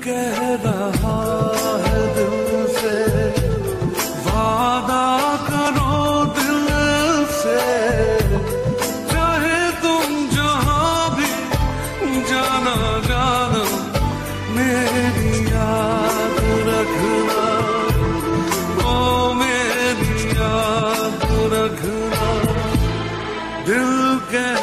कह रहा है दिल से, वादा करो दिल से, चाहे तुम जहां भी जाना जाना, मेरी याद रखना, ओ मेरी याद रखना। दिल कह